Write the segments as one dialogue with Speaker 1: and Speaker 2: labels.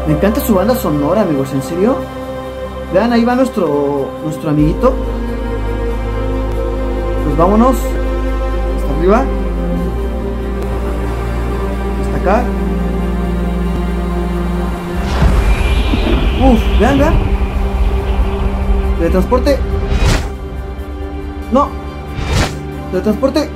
Speaker 1: Me encanta su banda sonora, amigos, ¿en serio? Vean, ahí va nuestro amiguito. Pues vámonos. Hasta arriba. Hasta acá. Vean, vean. Teletransporte. No. Teletransporte.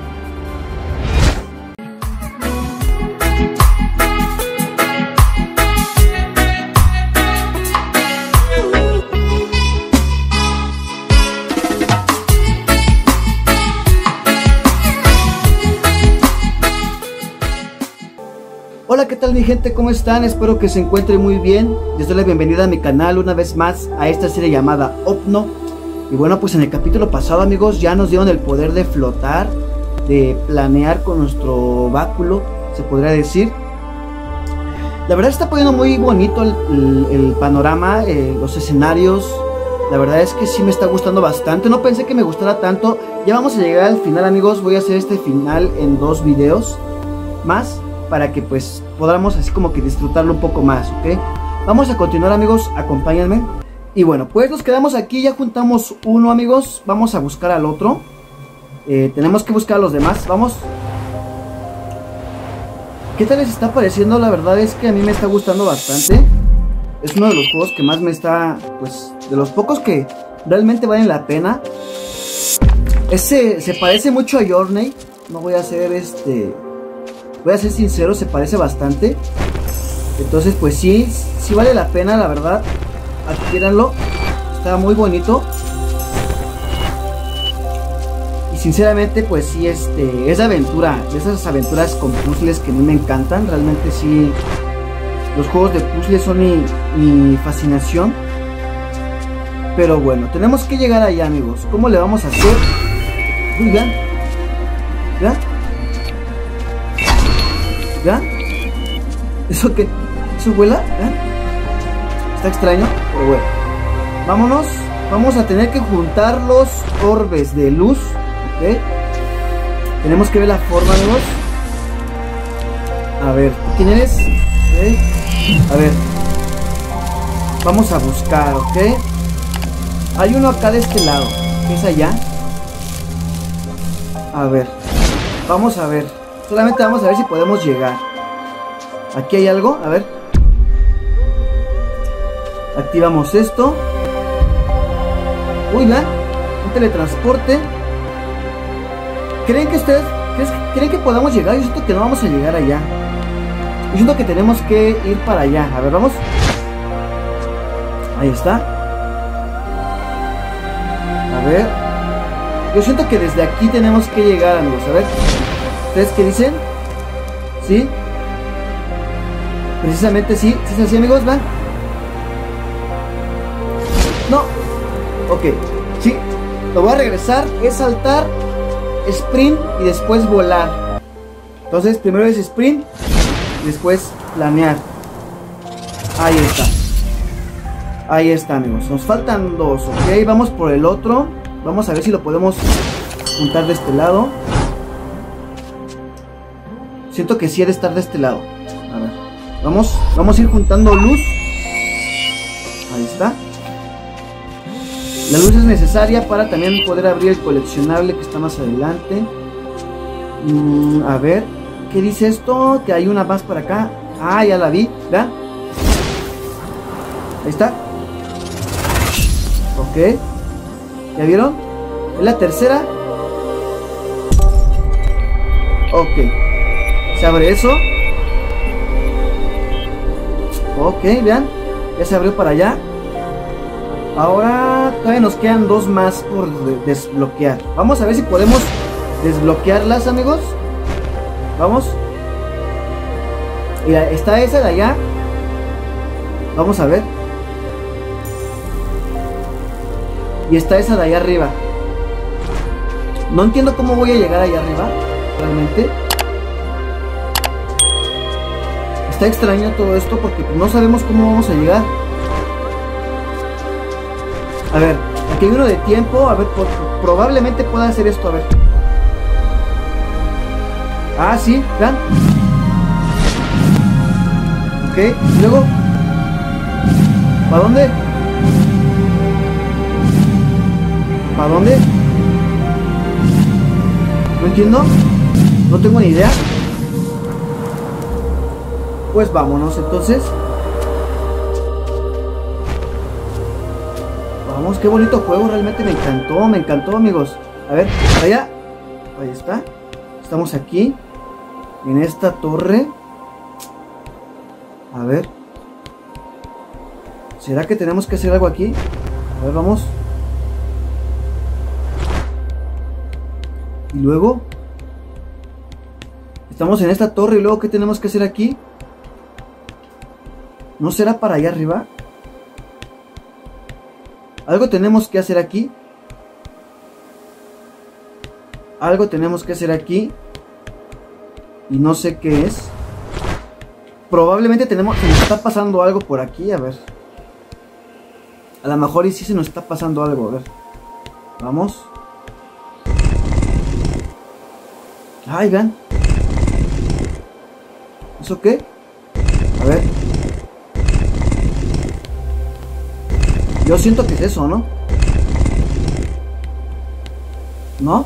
Speaker 1: Hola, ¿qué tal mi gente? ¿Cómo están? Espero que se encuentren muy bien. Les doy la bienvenida a mi canal una vez más a esta serie llamada Opno. Y bueno, pues en el capítulo pasado, amigos, ya nos dieron el poder de flotar, de planear con nuestro báculo, se podría decir. La verdad está poniendo muy bonito el panorama, los escenarios. La verdad es que sí me está gustando bastante. No pensé que me gustara tanto. Ya vamos a llegar al final, amigos. Voy a hacer este final en 2 videos más, para que pues podamos así como que disfrutarlo un poco más, ¿ok? Vamos a continuar, amigos, acompáñenme. Y bueno, pues nos quedamos aquí, ya juntamos uno, amigos. Vamos a buscar al otro. Tenemos que buscar a los demás, vamos. ¿Qué tal les está pareciendo? La verdad es que a mí me está gustando bastante. Es uno de los juegos que más me está, pues, de los pocos que realmente valen la pena. Se parece mucho a Journey. No voy a hacer voy a ser sincero, se parece bastante. Entonces pues sí vale la pena, la verdad. Adquiéranlo, está muy bonito. Y sinceramente pues sí, es de aventura, de esas aventuras con puzzles que a mí me encantan. Realmente sí, los juegos de puzzles son mi fascinación. Pero bueno, tenemos que llegar allá, amigos. ¿Cómo le vamos a hacer? Uy, vean, vean. ¿Ya? ¿Eso qué? ¿Eso vuela? ¿Ya? Está extraño, pero bueno. Vámonos. Vamos a tener que juntar los orbes de luz. ¿Ok? Tenemos que ver la forma, amigos. A ver, ¿quién eres? ¿Okay? A ver. Vamos a buscar, ¿ok? Hay uno acá de este lado. ¿Qué es allá? A ver. Vamos a ver. Solamente vamos a ver si podemos llegar. Aquí hay algo, a ver. Activamos esto. Uy, vean, un teletransporte. ¿Creen que ustedes creen que podamos llegar? Yo siento que no vamos a llegar allá. Yo siento que tenemos que ir para allá. A ver, vamos. Ahí está. A ver. Yo siento que desde aquí tenemos que llegar, amigos. A ver. ¿Ustedes qué dicen? ¿Sí? Precisamente sí. ¿Sí es así, amigos? ¿Van? No. Ok. Sí. Lo voy a regresar. Es saltar, sprint y después volar. Entonces primero es sprint y después planear. Ahí está. Ahí está, amigos. Nos faltan 2. Ok. Vamos por el otro. Vamos a ver si lo podemos juntar de este lado. Siento que sí ha de estar de este lado. A ver. Vamos a ir juntando luz. Ahí está. La luz es necesaria para también poder abrir el coleccionable que está más adelante. A ver. ¿Qué dice esto? Que hay una más para acá. Ah, ya la vi. ¿Vean? Ahí está. Ok. ¿Ya vieron? Es la tercera. Ok. Se abre eso. Ok, vean. Ya se abrió para allá. Ahora todavía nos quedan 2 más por desbloquear. Vamos a ver si podemos desbloquearlas, amigos. Vamos. Mira, está esa de allá. Vamos a ver. Y está esa de allá arriba. No entiendo cómo voy a llegar allá arriba, realmente. Está extraño todo esto porque no sabemos cómo vamos a llegar. A ver, aquí hay uno de tiempo. A ver, probablemente pueda hacer esto, a ver. Ah, sí, vean. Ok, luego ¿Para dónde? ¿Para dónde? No entiendo. No tengo ni idea. Pues vámonos entonces. Vamos, qué bonito juego. Realmente me encantó amigos. A ver, allá. Ahí está. Estamos aquí. En esta torre. A ver. ¿Será que tenemos que hacer algo aquí? A ver, vamos. Y luego estamos en esta torre. Y luego, ¿qué tenemos que hacer aquí? ¿No será para allá arriba? Algo tenemos que hacer aquí. Algo tenemos que hacer aquí. Y no sé qué es. Probablemente se nos está pasando algo por aquí. A ver. A lo mejor y sí se nos está pasando algo. A ver. Vamos. Ay, vean. ¿Eso qué? A ver. Yo siento que es eso, ¿no? ¿No?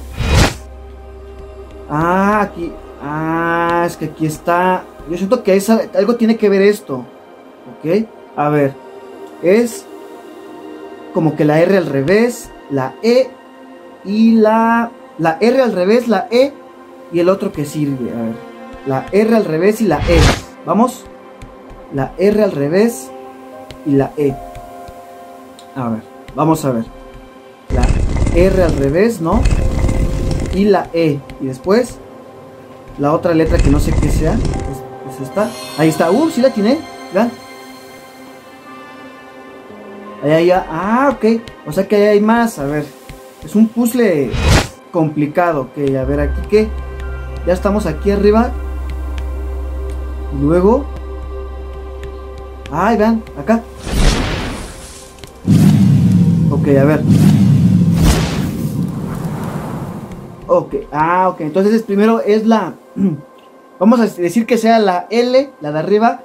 Speaker 1: Ah, aquí. Ah, es que aquí está. Yo siento que algo tiene que ver esto. Ok. A ver. Es como que la R al revés, la E y la R al revés, la E y el otro que sirve. A ver. La R al revés y la E. Vamos. La R al revés y la E. A ver, vamos a ver. La R al revés, ¿no? Y la E. Y después la otra letra que no sé qué sea. Es esta. Ahí está. Sí la atiné. Vean. Ahí. Ah, ok. O sea que ahí hay más. A ver. Es un puzzle complicado. Ok, a ver, aquí qué. Ya estamos aquí arriba. Y luego. Ay, vean, acá. Ok, a ver. Ok, ok. Entonces primero es la... Vamos a decir que sea la L, la de arriba.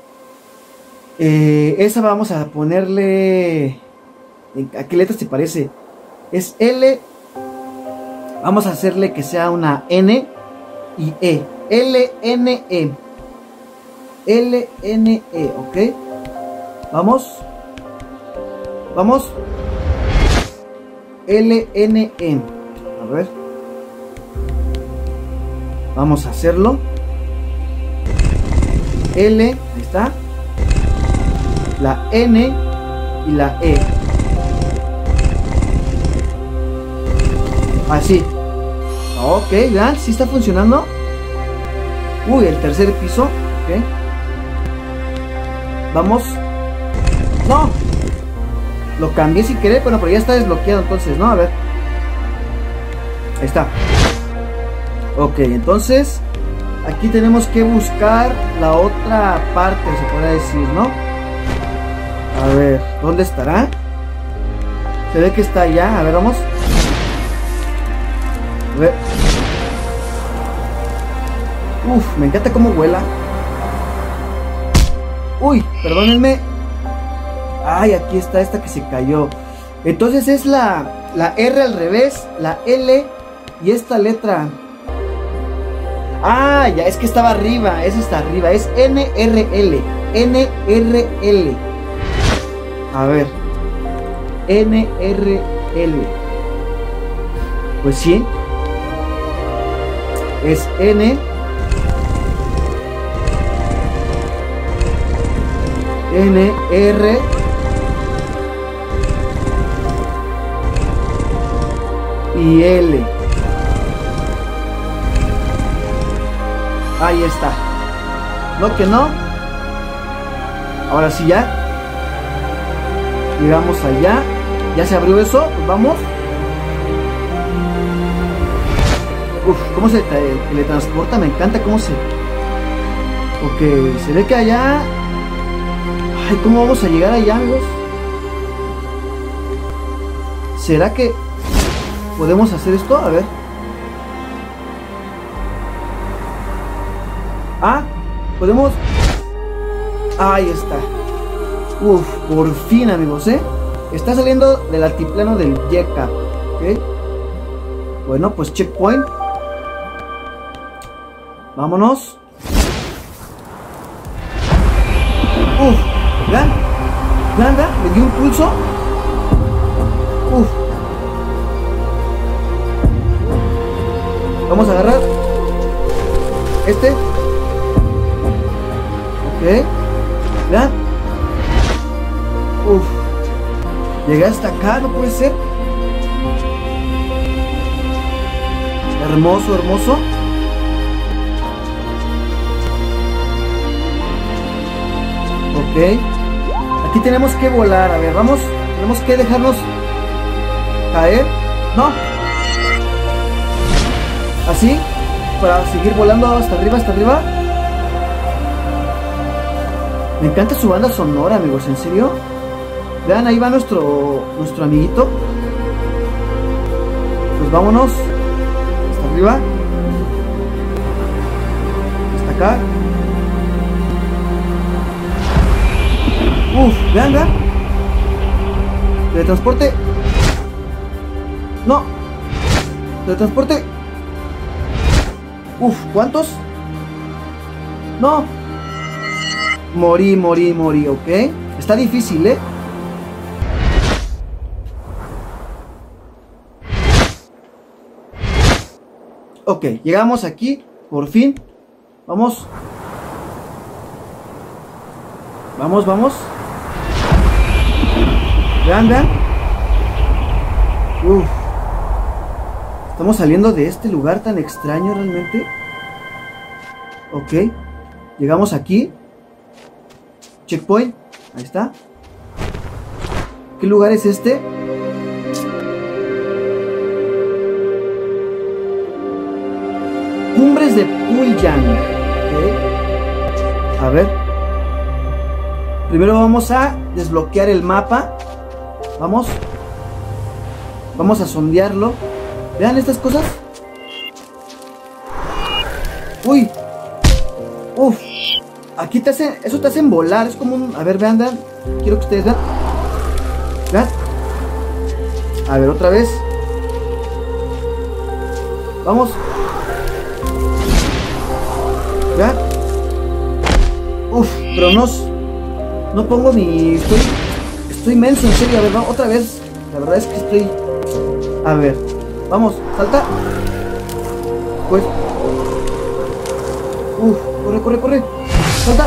Speaker 1: Esa vamos a ponerle... ¿A qué letra se parece? Es L. Vamos a hacerle que sea una N y E. L, N, E. L, N, E, ok. Vamos. Vamos. L, N, E. A ver. Vamos a hacerlo. L, ahí está. La N y la E. Así. Ok, vean, sí está funcionando. Uy, el tercer piso. Ok. Vamos. No. Lo cambié sin querer. Bueno, pero ya está desbloqueado entonces, ¿no? A ver. Ahí está. Ok, entonces aquí tenemos que buscar la otra parte, se puede decir, ¿no? A ver, ¿dónde estará? Se ve que está allá. A ver, vamos. A ver. Uf, me encanta cómo vuela. Uy, perdónenme. Ay, aquí está esta que se cayó. Entonces es la R al revés, la L y esta letra. Ah, ya, es que estaba arriba. Esa está arriba, es NRL. NRL. A ver. NRL. Pues sí. Es N. N, R. Y L. Ahí está. No que no. Ahora sí ya. Llegamos allá. Ya se abrió eso. Pues vamos. Uf, cómo se teletransporta. Me encanta cómo se... Ok, se ve que allá... Ay, ¿cómo vamos a llegar allá, amigos? ¿Será que podemos hacer esto? A ver. Ah, podemos... Ahí está. Uf, por fin, amigos, está saliendo del altiplano del Yeka. Ok. Bueno, pues checkpoint. Vámonos. Uf, vean. Vean, vean, le dio un pulso. Uf. Vamos a agarrar este. Ok. Vean. Uf. Llegué hasta acá, no puede ser. Hermoso, hermoso. Ok. Aquí tenemos que volar. A ver, vamos. Tenemos que dejarnos caer. No. Así. Para seguir volando hasta arriba, hasta arriba. Me encanta su banda sonora, amigos. ¿En serio? Vean, ahí va nuestro amiguito. Pues vámonos. Hasta arriba. Hasta acá. Uf, vean, vean. Teletransporte. No. Teletransporte. Uf, ¿cuántos? No. Morí, ok. Está difícil, Ok, llegamos aquí, por fin. Vamos. Vamos, vamos. Vean, vean. Uf. Estamos saliendo de este lugar tan extraño realmente. Ok. Llegamos aquí. Checkpoint. Ahí está. ¿Qué lugar es este? Cumbres de Pulyan. Okay. A ver. Primero vamos a desbloquear el mapa. Vamos. Vamos a sondearlo. Vean estas cosas. Uy. Uf. Aquí te hacen, eso te hacen volar. Es como un... A ver, vean, vean. Quiero que ustedes vean. Vean. A ver, otra vez. Vamos. Vean. Uf, pero no pongo mi... Estoy menso, en serio. A ver, otra vez. La verdad es que estoy... A ver. Vamos, salta. Pues... Uf, corre. Salta.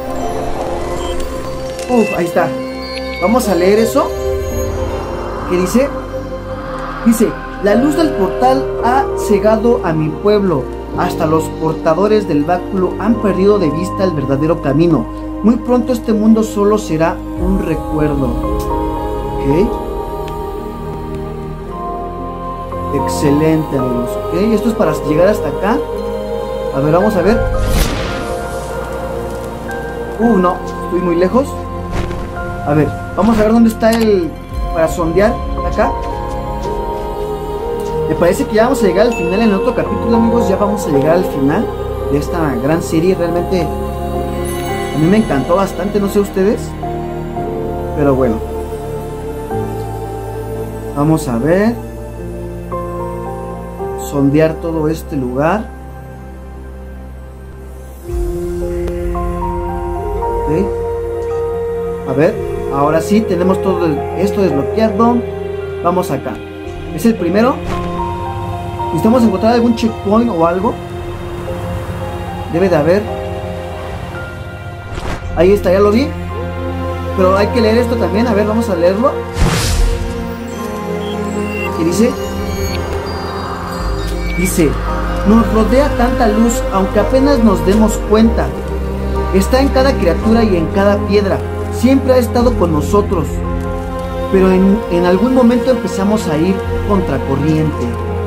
Speaker 1: Uf, ahí está. Vamos a leer eso. ¿Qué dice? Dice: la luz del portal ha cegado a mi pueblo. Hasta los portadores del báculo han perdido de vista el verdadero camino. Muy pronto este mundo solo será un recuerdo. Ok. Excelente, amigos. Ok, esto es para llegar hasta acá. A ver, vamos a ver. No, estoy muy lejos. A ver, vamos a ver dónde está el... Para sondear, acá. Me parece que ya vamos a llegar al final en el otro capítulo, amigos. Ya vamos a llegar al final de esta gran serie. Realmente a mí me encantó bastante, no sé ustedes. Pero bueno. Vamos a ver. Sondear todo este lugar. Ok. A ver, ahora sí tenemos todo esto desbloqueado. Vamos acá. Es el primero. Necesitamos encontrar algún checkpoint o algo. Debe de haber. Ahí está, ya lo vi. Pero hay que leer esto también. A ver, vamos a leerlo. ¿Qué dice? Dice: nos rodea tanta luz, aunque apenas nos demos cuenta. Está en cada criatura y en cada piedra. Siempre ha estado con nosotros. Pero en algún momento empezamos a ir contracorriente.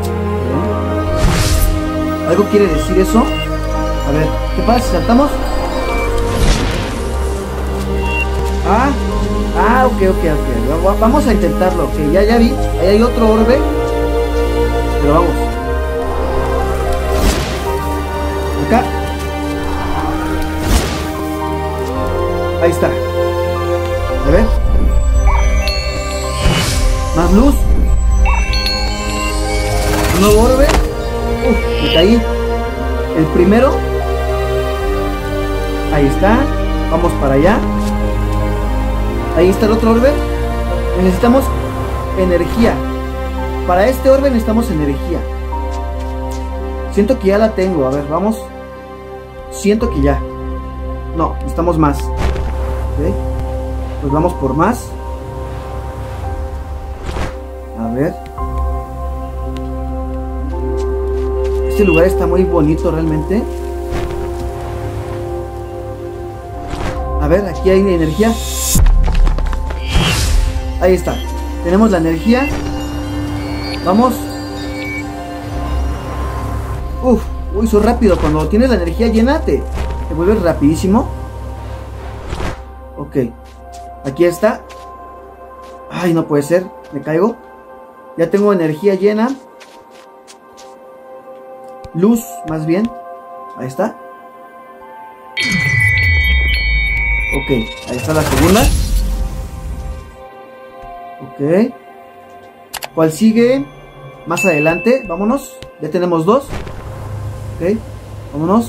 Speaker 1: ¿Algo quiere decir eso? A ver, ¿qué pasa si saltamos? Ok. Vamos a intentarlo. Ok, ya vi. Ahí hay otro orbe. Pero vamos. Acá. Ahí está. A ver. Más luz. Un nuevo orbe. Me caí. El primero. Ahí está. Vamos para allá. Ahí está el otro orbe. Necesitamos energía. Para este orbe necesitamos energía. Siento que ya la tengo. A ver, vamos. Siento que ya. No, necesitamos más. Ok. Pues vamos por más. A ver. Este lugar está muy bonito realmente. A ver, aquí hay energía. Ahí está. Tenemos la energía. Vamos. Uy, soy rápido. Cuando tienes la energía llena te vuelves rapidísimo. Ok. Aquí está. Ay, no puede ser. Me caigo. Ya tengo energía llena. Luz, más bien. Ahí está. Ok, ahí está la segunda. Ok. ¿Cuál sigue? Más adelante. Vámonos. Ya tenemos dos. Ok. Vámonos.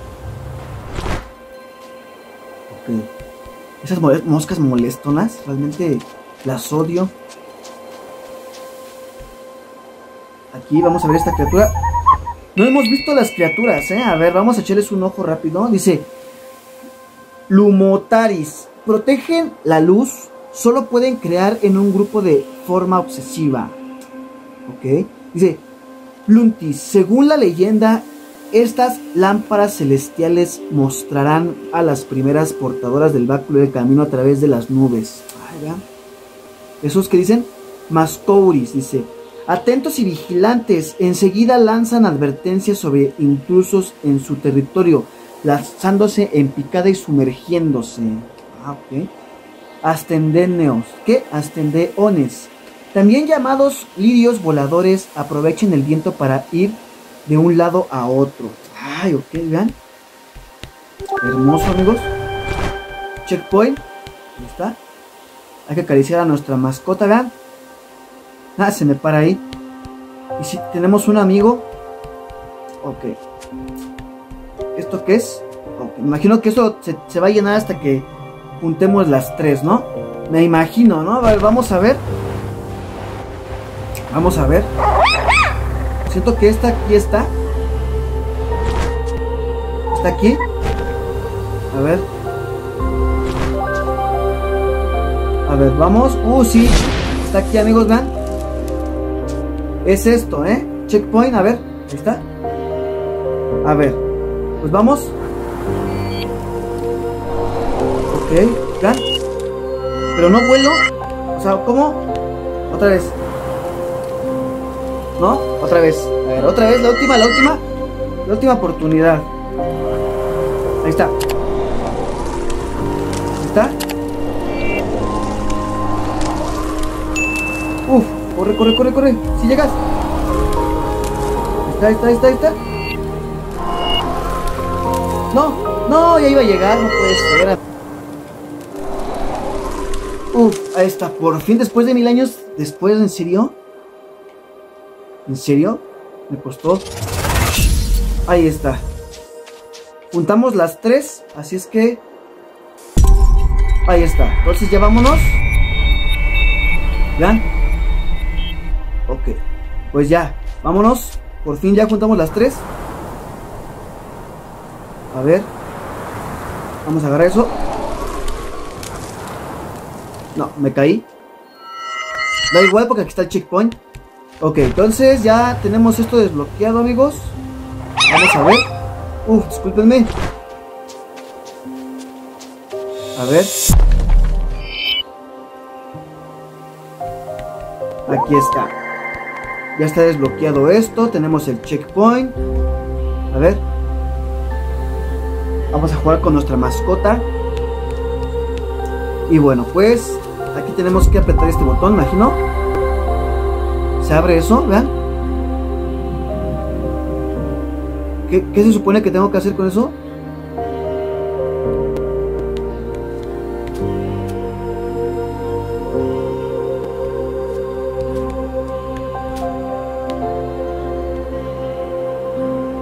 Speaker 1: Ok. Esas moscas molestonas. Realmente las odio. Aquí vamos a ver esta criatura. No hemos visto las criaturas, A ver, vamos a echarles un ojo rápido. Dice Lumotaris. Protegen la luz. Solo pueden crear en un grupo de forma obsesiva. Ok. Dice Luntis. Según la leyenda, estas lámparas celestiales mostrarán a las primeras portadoras del báculo del camino a través de las nubes. Ay, vean. Esos que dicen Mascouris. Dice: atentos y vigilantes, enseguida lanzan advertencias sobre intrusos en su territorio, lanzándose en picada y sumergiéndose. Ok. Astendeneos, ¿qué? Astendeones, también llamados lirios voladores, aprovechen el viento para ir de un lado a otro. Ay, ok, vean. Hermoso, amigos. Checkpoint. Ahí está. Hay que acariciar a nuestra mascota, vean. Ah, se me para ahí. Y si tenemos un amigo. Ok. ¿Esto qué es? Okay. Me imagino que eso se va a llenar hasta que juntemos las tres, ¿no? Me imagino, ¿no? A ver, vamos a ver. Vamos a ver. Siento que esta aquí está. Está aquí. A ver. A ver, vamos. Sí. Está aquí, amigos, vean. Es esto, Checkpoint, a ver. Ahí está. A ver. Pues vamos. Ok, vean. Pero no vuelo. O sea, ¿cómo? Otra vez. ¿No? Otra vez. A ver, otra vez, la última. La última oportunidad. Ahí está. Ahí está. Corre. Si llegas. Ahí está. No, ya iba a llegar, no puede ser. Ahí está, por fin, después de 1000 años. Después, ¿en serio? ¿En serio? Me costó. Ahí está. Juntamos las tres, así es que ahí está. Entonces ya vámonos. ¿Vean? Ok, pues ya, vámonos. Por fin ya juntamos las tres. A ver. Vamos a agarrar eso. No, me caí. Da igual porque aquí está el checkpoint. Ok, entonces ya tenemos esto desbloqueado, amigos. Vamos a ver. Discúlpenme. A ver. Aquí está. Ya está desbloqueado esto. Tenemos el checkpoint. A ver. Vamos a jugar con nuestra mascota. Y bueno, pues aquí tenemos que apretar este botón, imagino. Se abre eso, vean. ¿Qué se supone que tengo que hacer con eso?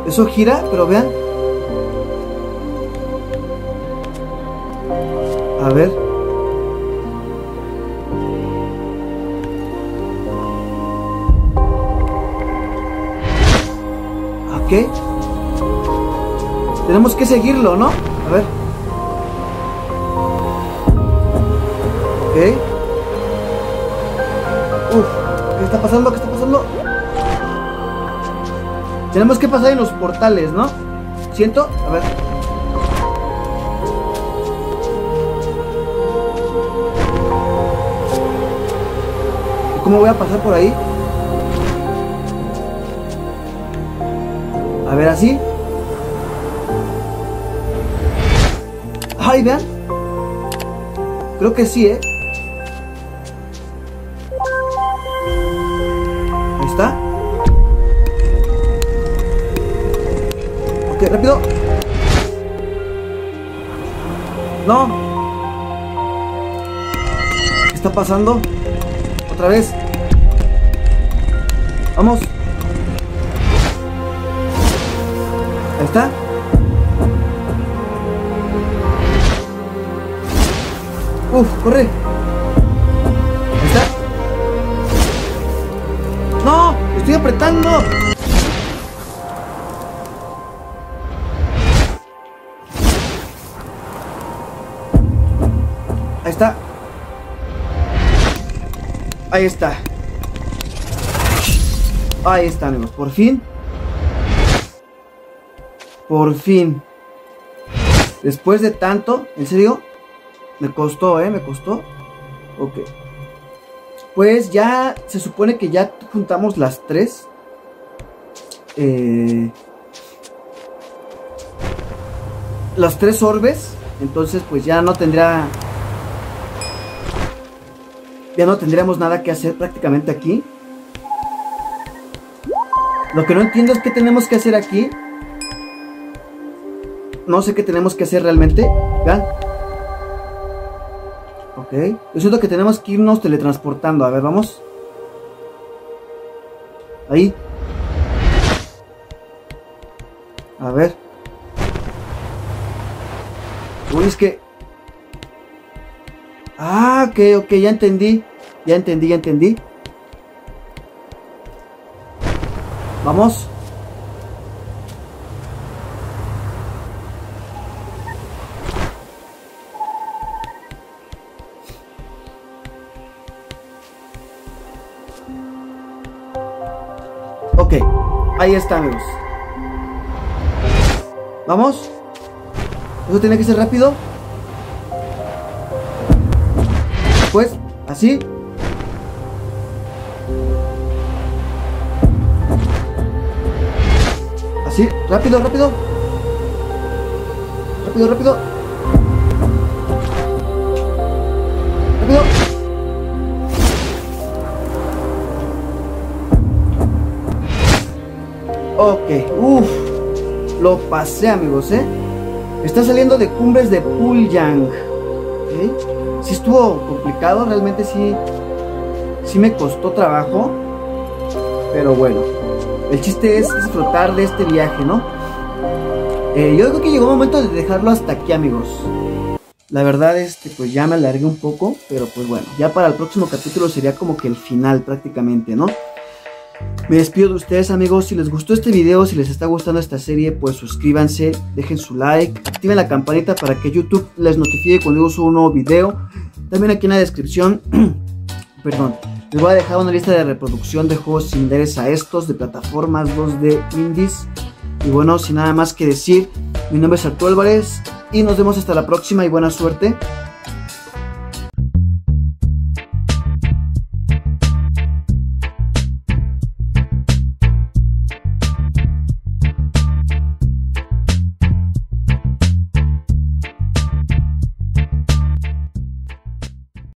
Speaker 1: Eso gira, pero vean. A ver. Ok. Tenemos que seguirlo, ¿no? A ver. Ok. Uf, ¿qué está pasando? ¿Qué está pasando? Tenemos que pasar en los portales, ¿no? ¿Siento? A ver. ¿Cómo voy a pasar por ahí? A ver, así. Ay, vean. Creo que sí, ¿eh? Ahí está. Ok, rápido. No. ¿Qué está pasando? Otra vez. Vamos. Ahí está. Uf, corre. Ahí está. No, estoy apretando. Ahí está. Ahí está. Ahí está, amigos. Por fin. Por fin. Después de tanto. ¿En serio? Me costó, me costó. Ok. Pues ya se supone que ya juntamos las tres. Las tres orbes. Entonces pues ya no tendría... Ya no tendríamos nada que hacer prácticamente aquí. Lo que no entiendo es qué tenemos que hacer aquí. No sé qué tenemos que hacer realmente. Vean. Ok. Yo siento que tenemos que irnos teletransportando. A ver, vamos. Ahí. A ver. Uy, es que... Ah, ok, ya entendí. Ya entendí. Vamos. Ok, ahí está, amigos. Vamos. Eso tiene que ser rápido. Pues, así. Así, rápido. Rápido. Rápido. Ok, lo pasé, amigos, Está saliendo de cumbres de Poolyang. ¿Ok? Sí estuvo complicado, realmente sí me costó trabajo. Pero bueno, el chiste es disfrutar de este viaje, ¿no? Yo creo que llegó el momento de dejarlo hasta aquí, amigos. La verdad, pues ya me alargué un poco, pero pues bueno, ya para el próximo capítulo sería como que el final prácticamente, ¿no? Me despido de ustedes, amigos. Si les gustó este video, si les está gustando esta serie, pues suscríbanse, dejen su like, activen la campanita para que YouTube les notifique cuando yo subo un nuevo video. También aquí en la descripción, perdón, les voy a dejar una lista de reproducción de juegos similares a estos, de plataformas 2D indies. Y bueno, sin nada más que decir, mi nombre es Arturo Álvarez y nos vemos hasta la próxima y buena suerte.